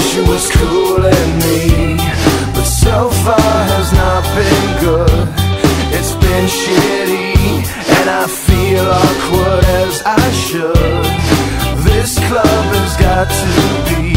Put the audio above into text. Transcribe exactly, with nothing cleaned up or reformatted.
she was cooling me, but so far has not been good. It's been shitty, and I feel awkward as I should. This club has got to be